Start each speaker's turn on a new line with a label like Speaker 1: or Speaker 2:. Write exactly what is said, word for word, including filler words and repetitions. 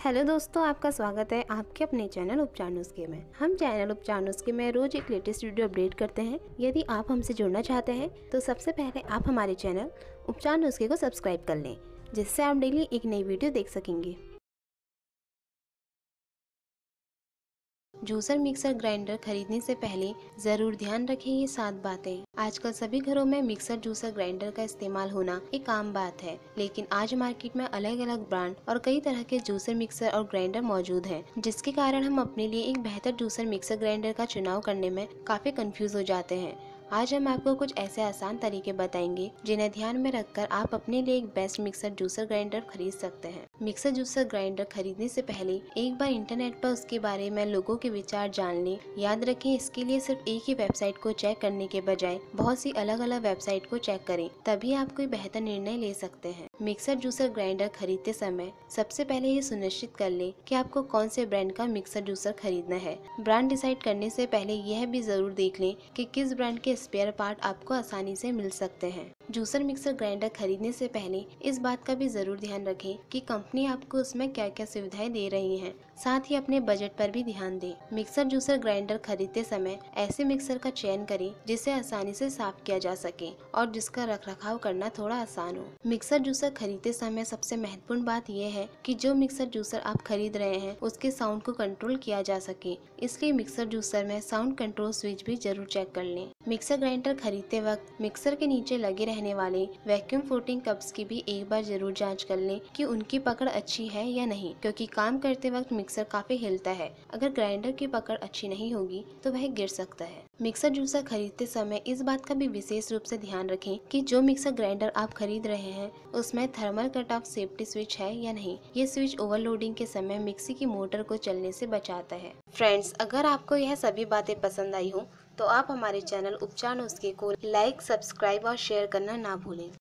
Speaker 1: Hello दोस्तों, आपका स्वागत है आपके अपने चैनल उपचार नुस्खे में। हम चैनल उपचार नुस्खे में रोज एक लेटेस्ट वीडियो अपडेट करते हैं। यदि आप हमसे जुड़ना चाहते हैं तो सबसे पहले आप हमारे चैनल उपचार नुस्खे को सब्सक्राइब कर लें, जिससे आप डेली एक नई वीडियो देख सकेंगे। जूसर मिक्सर ग्राइंडर खरीदने से पहले जरूर ध्यान रखें ये सात बातें। आजकल सभी घरों में मिक्सर जूसर ग्राइंडर का इस्तेमाल होना एक आम बात है, लेकिन आज मार्केट में अलग अलग ब्रांड और कई तरह के जूसर मिक्सर और ग्राइंडर मौजूद हैं, जिसके कारण हम अपने लिए एक बेहतर जूसर मिक्सर ग्राइंडर का चुनाव करने में काफी कंफ्यूज हो जाते हैं। आज हम आपको कुछ ऐसे आसान तरीके बताएंगे जिन्हें ध्यान में रखकर आप अपने लिए एक बेस्ट मिक्सर जूसर ग्राइंडर खरीद सकते हैं। मिक्सर जूसर ग्राइंडर खरीदने से पहले एक बार इंटरनेट पर उसके बारे में लोगों के विचार जान लें। याद रखें, इसके लिए सिर्फ एक ही वेबसाइट को चेक करने के बजाय बहुत सी अलग अलग वेबसाइट को चेक करें, तभी आप कोई बेहतर निर्णय ले सकते हैं। मिक्सर जूसर ग्राइंडर खरीदते समय सबसे पहले ये सुनिश्चित कर लें कि आपको कौन से ब्रांड का मिक्सर जूसर खरीदना है। ब्रांड डिसाइड करने से पहले यह भी जरूर देख लें कि किस ब्रांड के स्पेयर पार्ट आपको आसानी से मिल सकते हैं। जूसर मिक्सर ग्राइंडर खरीदने से पहले इस बात का भी जरूर ध्यान रखें कि कंपनी आपको उसमें क्या क्या सुविधाएं दे रही है, साथ ही अपने बजट पर भी ध्यान दें। मिक्सर जूसर ग्राइंडर खरीदते समय ऐसे मिक्सर का चयन करें जिसे आसानी से साफ किया जा सके और जिसका रखरखाव करना थोड़ा आसान हो। मिक्सर जूसर खरीदते समय सबसे महत्वपूर्ण बात यह है कि जो मिक्सर जूसर आप खरीद रहे हैं उसके साउंड को कंट्रोल किया जा सके, इसलिए मिक्सर जूसर में साउंड कंट्रोल स्विच भी जरूर चेक कर लें। मिक्सर ग्राइंडर खरीदते वक्त मिक्सर के नीचे लगे रहने वाले वैक्यूम फोल्डिंग कप्स की भी एक बार जरूर जांच कर लें कि उनकी पकड़ अच्छी है या नहीं, क्योंकि काम करते वक्त मिक्सर काफी हिलता है। अगर ग्राइंडर की पकड़ अच्छी नहीं होगी तो वह गिर सकता है। मिक्सर जूसर खरीदते समय इस बात का भी विशेष रूप से ध्यान रखें कि जो मिक्सर ग्राइंडर आप खरीद रहे हैं उसमें thermal cut off safety switch है या नहीं। ये स्विच ओवरलोडिंग के समय मिक्सी की मोटर को चलने से बचाता है। फ्रेंड्स, अगर आपको यह सभी बातें पसंद आई हो तो आप हमारे चैनल उपचार नुस्खे को लाइक, सब्सक्राइब और शेयर करना ना भूलें।